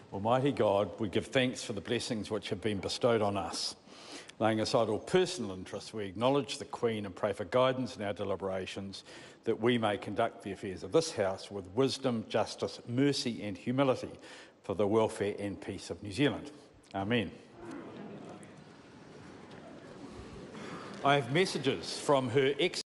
Almighty God, we give thanks for the blessings which have been bestowed on us. Laying aside all personal interests, we acknowledge the Queen and pray for guidance in our deliberations, that we may conduct the affairs of this House with wisdom, justice, mercy and humility for the welfare and peace of New Zealand. Amen. I have messages from Her Excellency